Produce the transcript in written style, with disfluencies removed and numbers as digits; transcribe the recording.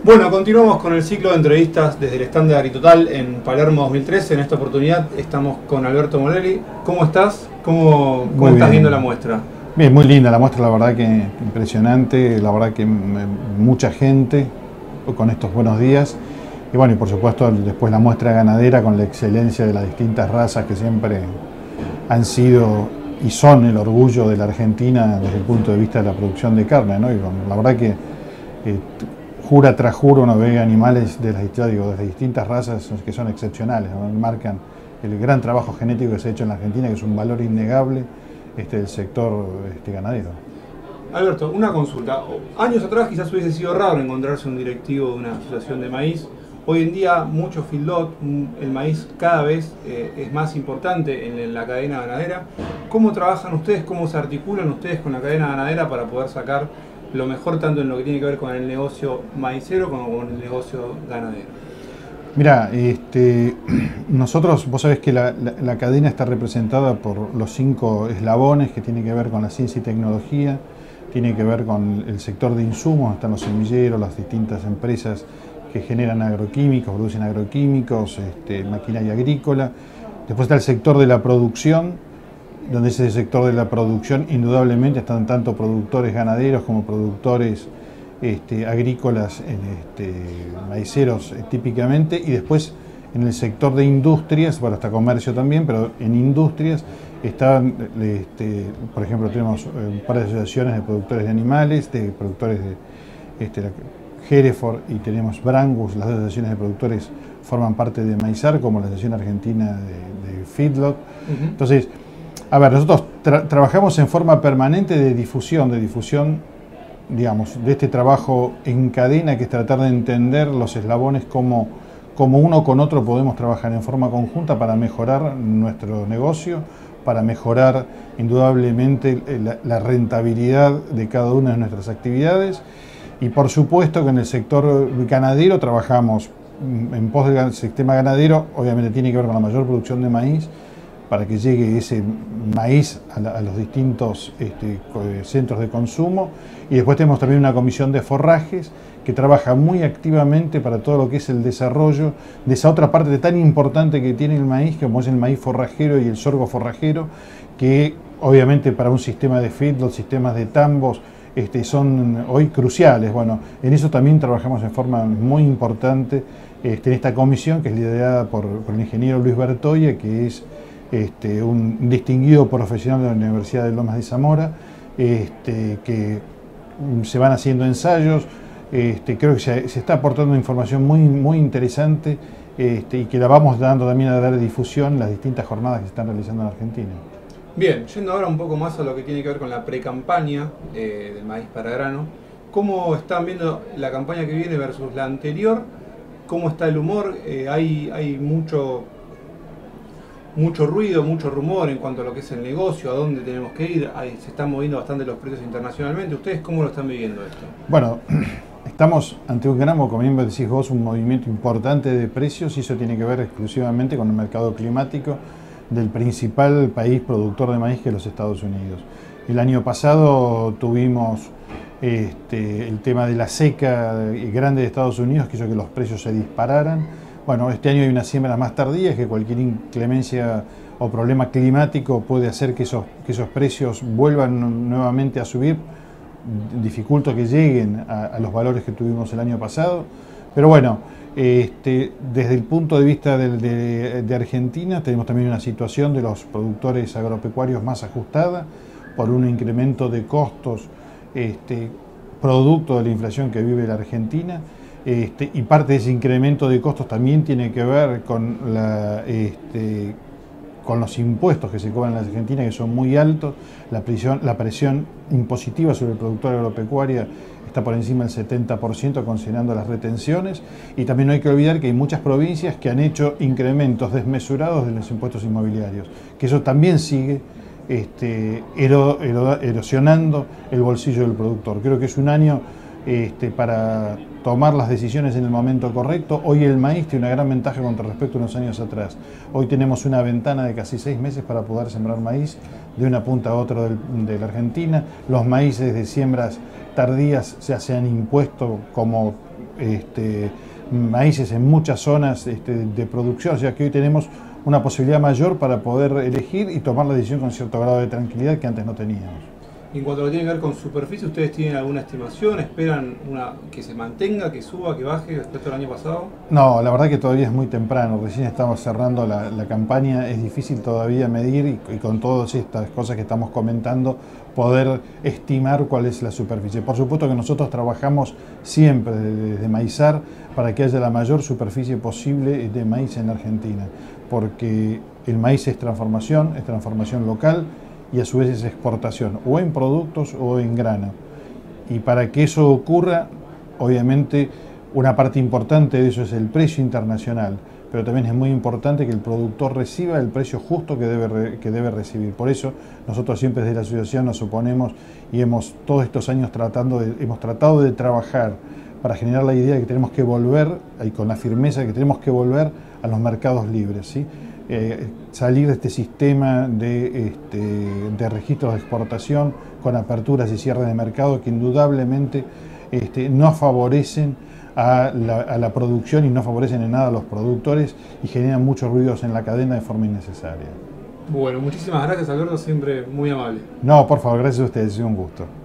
Bueno, continuamos con el ciclo de entrevistas desde el stand de Agritotal en Palermo 2013. En esta oportunidad estamos con Alberto Morelli. ¿Cómo estás? ¿Cómo estás viendo la muestra? Bien, muy linda la muestra, la verdad que impresionante, la verdad que mucha gente con estos buenos días. Y bueno, y por supuesto después la muestra ganadera con la excelencia de las distintas razas que siempre han sido y son el orgullo de la Argentina desde el punto de vista de la producción de carne, ¿no? Y bueno, la verdad que jura tras jura uno ve animales de las distintas razas que son excepcionales, ¿no? Marcan el gran trabajo genético que se ha hecho en la Argentina, que es un valor innegable del sector ganadero. Alberto, una consulta. Años atrás quizás hubiese sido raro encontrarse un directivo de una asociación de maíz. Hoy en día mucho feedlot, el maíz cada vez es más importante en la cadena ganadera. ¿Cómo trabajan ustedes, cómo se articulan ustedes con la cadena ganadera para poder sacar lo mejor tanto en lo que tiene que ver con el negocio maicero como con el negocio ganadero? Mira, nosotros, vos sabés que la cadena está representada por los 5 eslabones que tienen que ver con la ciencia y tecnología, tiene que ver con el sector de insumos, están los semilleros, las distintas empresas que generan agroquímicos, producen agroquímicos, maquinaria agrícola. Después está el sector de la producción, donde ese sector de la producción indudablemente están tanto productores ganaderos como productores agrícolas, maiceros típicamente, y después en el sector de industrias, bueno, está comercio también, pero en industrias están, por ejemplo, tenemos un par de asociaciones de productores de animales, de productores de Hereford, y tenemos Brangus. Las asociaciones de productores forman parte de Maizar, como la Asociación Argentina de Feedlot. Entonces, a ver, nosotros trabajamos en forma permanente de difusión, digamos, de este trabajo en cadena, que es tratar de entender los eslabones, como uno con otro podemos trabajar en forma conjunta para mejorar nuestro negocio, para mejorar indudablemente la rentabilidad de cada una de nuestras actividades. Y por supuesto que en el sector ganadero trabajamos en pos del sistema ganadero. Obviamente tiene que ver con la mayor producción de maíz, para que llegue ese maíz a los distintos centros de consumo. Y después tenemos también una comisión de forrajes que trabaja muy activamente para todo lo que es el desarrollo de esa otra parte tan importante que tiene el maíz, como es el maíz forrajero y el sorgo forrajero, que obviamente para un sistema de feedlot, sistemas de tambos, son hoy cruciales. Bueno, en eso también trabajamos en forma muy importante en esta comisión, que es liderada por el ingeniero Luis Bertoya, que es un distinguido profesional de la Universidad de Lomas de Zamora, que se van haciendo ensayos. Creo que se está aportando información muy interesante, y que la vamos dando también a dar difusión en las distintas jornadas que se están realizando en Argentina. Bien, yendo ahora un poco más a lo que tiene que ver con la pre-campaña del maíz para grano, ¿cómo están viendo la campaña que viene versus la anterior? ¿Cómo está el humor? Hay mucho ruido, mucho rumor en cuanto a lo que es el negocio, a dónde tenemos que ir. Se están moviendo bastante los precios internacionalmente. ¿Ustedes cómo lo están viviendo esto? Bueno, estamos ante un gran, como bien decís vos, un movimiento importante de precios, y eso tiene que ver exclusivamente con el mercado climático del principal país productor de maíz, que es los Estados Unidos. El año pasado tuvimos el tema de la seca grande de Estados Unidos, que hizo que los precios se dispararan. Bueno, este año hay unas siembras más tardías, que cualquier inclemencia o problema climático puede hacer que esos precios vuelvan nuevamente a subir, dificulta que lleguen a los valores que tuvimos el año pasado. Pero bueno, desde el punto de vista de Argentina, tenemos también una situación de los productores agropecuarios más ajustada por un incremento de costos producto de la inflación que vive la Argentina. Y parte de ese incremento de costos también tiene que ver con los impuestos que se cobran en la Argentina, que son muy altos. La presión impositiva sobre el productor agropecuario está por encima del 70%, considerando las retenciones. Y también no hay que olvidar que hay muchas provincias que han hecho incrementos desmesurados de los impuestos inmobiliarios, que eso también sigue erosionando el bolsillo del productor. Creo que es un año para tomar las decisiones en el momento correcto. Hoy el maíz tiene una gran ventaja con respecto a unos años atrás. Hoy tenemos una ventana de casi 6 meses para poder sembrar maíz de una punta a otra de la Argentina. Los maíces de siembras tardías ya se han impuesto como maíces en muchas zonas de producción, o sea que hoy tenemos una posibilidad mayor para poder elegir y tomar la decisión con cierto grado de tranquilidad que antes no teníamos. En cuanto a lo que tiene que ver con superficie, ¿ustedes tienen alguna estimación? ¿Esperan que se mantenga, que suba, que baje respecto al año pasado? No, la verdad que todavía es muy temprano, recién estamos cerrando la campaña, es difícil todavía medir y con todas estas cosas que estamos comentando poder estimar cuál es la superficie. Por supuesto que nosotros trabajamos siempre desde Maizar para que haya la mayor superficie posible de maíz en Argentina, porque el maíz es transformación local, y a su vez es exportación, o en productos o en grano. Y para que eso ocurra, obviamente, una parte importante de eso es el precio internacional, pero también es muy importante que el productor reciba el precio justo que debe recibir. Por eso nosotros siempre desde la asociación nos oponemos y todos estos años hemos tratado de trabajar para generar la idea de que tenemos que volver, y con la firmeza de que tenemos que volver a los mercados libres, ¿sí? Salir de este sistema de registros de exportación con aperturas y cierres de mercado que indudablemente no favorecen a la producción y no favorecen en nada a los productores y generan muchos ruidos en la cadena de forma innecesaria. Bueno, muchísimas gracias, Alberto, siempre muy amable. No, por favor, gracias a ustedes, es un gusto.